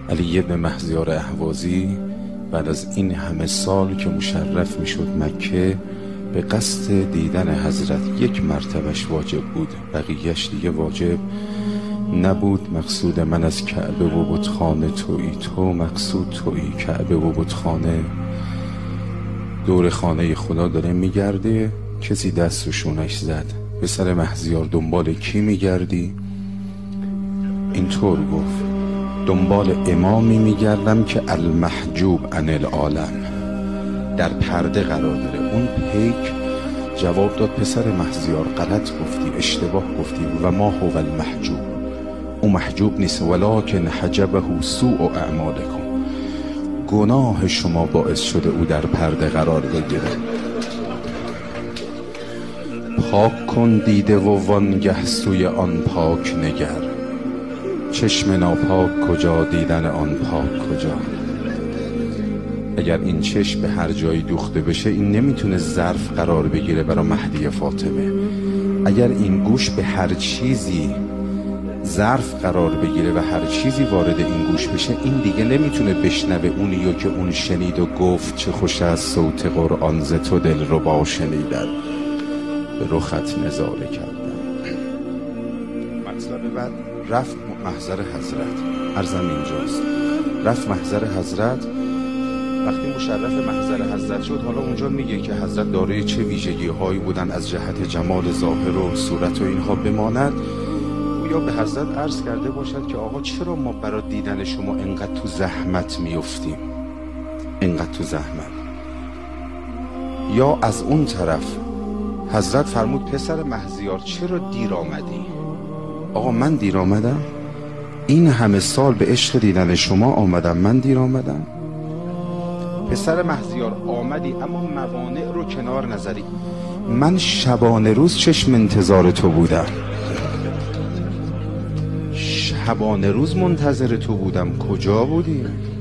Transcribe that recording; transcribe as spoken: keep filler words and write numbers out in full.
علی بن مهزیار اهوازی بعد از این همه سال که مشرف میشد مکه، به قصد دیدن حضرت یک مرتبهش واجب بود، بقیهش دیگه واجب نبود. مقصود من از کعبه و بتخانه تویی، تو مقصود تویی. کعبه و بتخانه دور خانه خدا داره میگرده، کسی دست و شونش زد. پسر مهزیار دنبال کی میگردی؟ اینطور گفت دنبال امامی میگردم که المحجوب عن العالم، در پرده قرار داره. اون پیک جواب داد پسر مهزیار غلط گفتی، اشتباه گفتی، و ما هو المحجوب، او محجوب نیست، ولکن حجبه سوء اعمالکم، گناه شما باعث شده او در پرده قرار بگیره. پاک کن دیده و وانگه سوی آن پاک نگر، چشم ناپاک کجا دیدن آن پاک کجا. اگر این چشم به هر جایی دوخته بشه، این نمیتونه ظرف قرار بگیره برای مهدی فاطمه. اگر این گوش به هر چیزی ظرف قرار بگیره و هر چیزی وارد این گوش بشه، این دیگه نمیتونه بشنوه اونیو که اون شنید و گفت چه خوش از صوت قرآن ز تو دلربا شنیدن، به رخت نظاره کردن. مطلب بعد رفت محضر حضرت، عرضم اینجاست، رفت محضر حضرت. وقتی مشرف محضر حضرت شد، حالا اونجا میگه که حضرت دارای چه ویژگی هایی بودن از جهت جمال ظاهر و صورت و اینها بماند. یا به حضرت عرض کرده باشد که آقا چرا ما برای دیدن شما انقدر تو زحمت میفتیم، انقدر تو زحمت. یا از اون طرف حضرت فرمود پسر مهزیار چرا دیر آمدی؟ آقا من دیر آمدم؟ این همه سال به عشق دیدن شما آمدم، من دیر آمدم؟ پسر مهزیار آمدی اما موانع رو کنار نظری. من شبانه روز چشم انتظار تو بودم، شبانه روز منتظر تو بودم. کجا بودی؟